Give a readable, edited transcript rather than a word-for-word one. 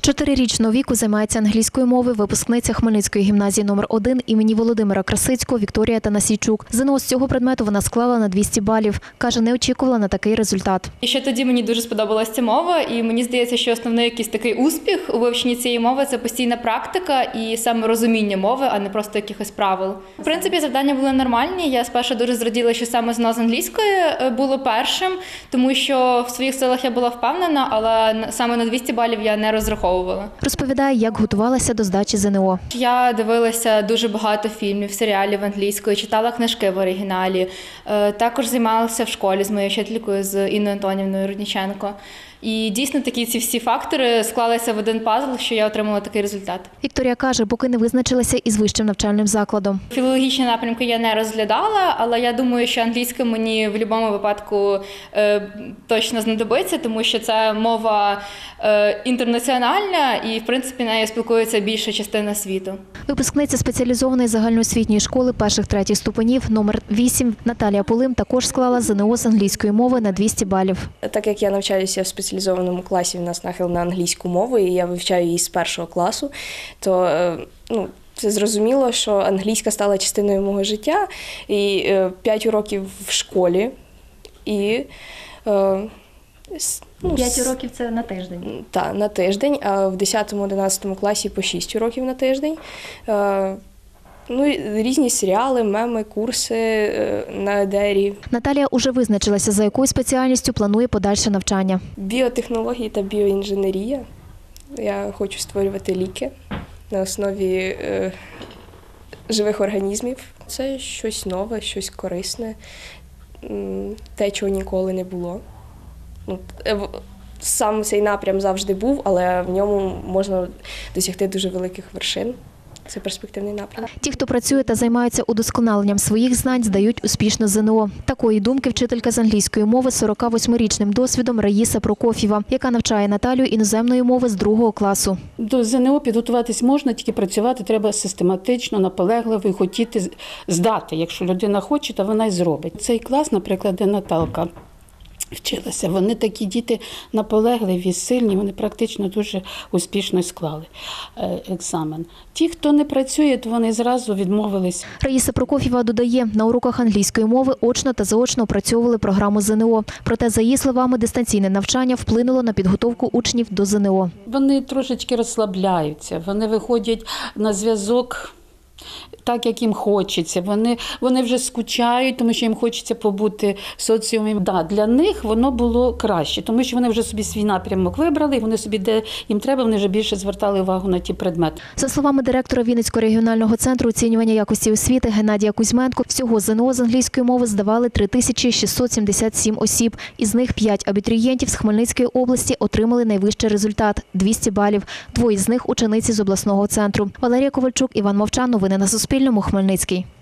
4-річного віку займається англійською мовою випускниця Хмельницької гімназії номер 1 імені Володимира Красицького Вікторія Танасійчук. ЗНО з цього предмету вона склала на 200 балів. Каже, не очікувала на такий результат. І ще тоді мені дуже сподобалася ця мова, і мені здається, що основний якийсь такий успіх у вивченні цієї мови – це постійна практика і саме розуміння мови, а не просто якихось правил. В принципі, завдання були нормальні. Я спершу дуже зраділа, що саме ЗНО з англійської було першим, тому що в своїх силах я була впевнена, але саме на 200 балів я не розраховувала. Розповідає, як готувалася до здачі ЗНО. Я дивилася дуже багато фільмів, серіалів англійською, читала книжки в оригіналі. Також займалася в школі з моєю вчителькою, з Інною Антонівною Рудніченко. І дійсно такі ці всі фактори склалися в один пазл, що я отримала такий результат. Вікторія каже, поки не визначилася із вищим навчальним закладом. Філологічні напрямки я не розглядала, але я думаю, що англійська мені в будь-якому випадку точно знадобиться, тому що це мова інтернаціональна і, в принципі, нею спілкується більша частина світу. Випускниця спеціалізованої загальноосвітньої школи перших-третіх ступенів номер 8 Наталія Полим також склала ЗНО з англійської мови на 200 балів. Так як я навчаюся в спеціалізованому класі, в нас нахил на англійську мову, і я вивчаю її з першого класу, то це зрозуміло, що англійська стала частиною мого життя. І 5 років в школі, і 5 років – це на тиждень? Так, на тиждень, а в 10-11 класі по 6 років на тиждень. Різні серіали, меми, курси на Едері. Наталія уже визначилася, за якою спеціальністю планує подальше навчання. Біотехнології та біоінженерія. Я хочу створювати ліки на основі живих організмів. Це щось нове, щось корисне, те, чого ніколи не було. Сам цей напрям завжди був, але в ньому можна досягти дуже великих вершин. Це перспективний напрям. Ті, хто працює та займається удосконаленням своїх знань, здають успішно ЗНО. Такої думки вчителька з англійської мови з 48-річним досвідом Раїса Прокоф'єва, яка навчає Наталію іноземної мови з 2 класу. До ЗНО підготуватись можна, тільки працювати треба систематично, наполегливо і хотіти здати. Якщо людина хоче, то вона й зробить. Цей клас, наприклад, де Наталка вчилася. Вони такі діти наполегливі, сильні, вони практично дуже успішно склали екзамен. Ті, хто не працює, то вони зразу відмовились. Раїса Прокоф'єва додає, на уроках англійської мови очно та заочно опрацьовували програму ЗНО. Проте, за її словами, дистанційне навчання вплинуло на підготовку учнів до ЗНО. Вони трошечки розслабляються, вони виходять на зв'язок так, як їм хочеться. Вони вже скучають, тому що їм хочеться побути в соціумі. Для них воно було краще, тому що вони вже собі свій напрямок вибрали, і вони собі, де їм треба, вони вже більше звертали увагу на ті предмети. За словами директора Вінницького регіонального центру оцінювання якості освіти Геннадія Кузьменко, всього ЗНО з англійської мови здавали 3677 осіб. Із них 5 абітурієнтів з Хмельницької області отримали найвищий результат – 200 балів. 2 з них – учениці з обласного центру. Валерія Ковальчук, Іван Мовчан. Новини на Суспільному. Хмельницький.